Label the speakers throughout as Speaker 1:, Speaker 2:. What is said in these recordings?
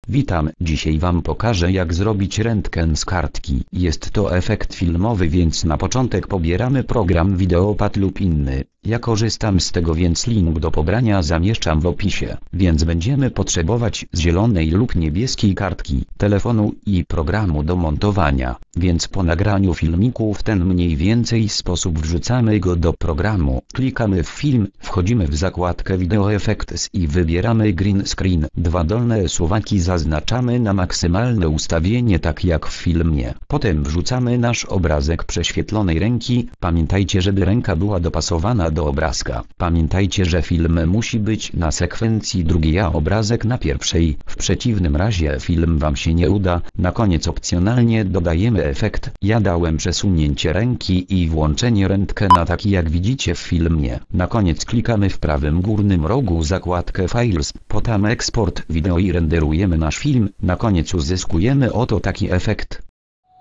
Speaker 1: Witam, dzisiaj wam pokażę jak zrobić rentgen z kartki. Jest to efekt filmowy, więc na początek pobieramy program Videopad lub inny. Ja korzystam z tego, więc link do pobrania zamieszczam w opisie. Więc będziemy potrzebować zielonej lub niebieskiej kartki, telefonu i programu do montowania. Więc po nagraniu filmiku w ten mniej więcej sposób wrzucamy go do programu. Klikamy w film, wchodzimy w zakładkę Video Effects i wybieramy Green Screen. Dwa dolne suwaki zaznaczamy na maksymalne ustawienie, tak jak w filmie. Potem wrzucamy nasz obrazek prześwietlonej ręki. Pamiętajcie, żeby ręka była dopasowana do obrazka. Pamiętajcie, że film musi być na sekwencji drugiej, a obrazek na pierwszej. W przeciwnym razie film wam się nie uda. Na koniec opcjonalnie dodajemy efekt. Ja dałem przesunięcie ręki i włączenie rentgena, taki jak widzicie w filmie. Na koniec klikamy w prawym górnym rogu zakładkę Files, potem Export Video i renderujemy nasz film. Na koniec uzyskujemy oto taki efekt.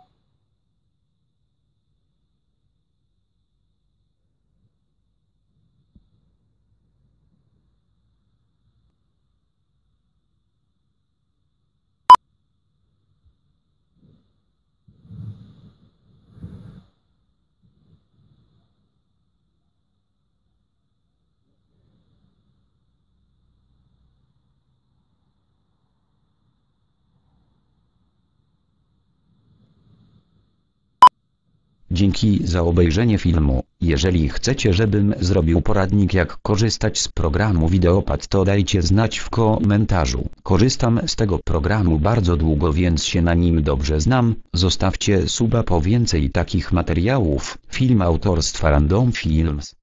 Speaker 1: Dzięki za obejrzenie filmu. Jeżeli chcecie, żebym zrobił poradnik jak korzystać z programu Videopad, to dajcie znać w komentarzu. Korzystam z tego programu bardzo długo, więc się na nim dobrze znam. Zostawcie suba po więcej takich materiałów. Film autorstwa Random Films.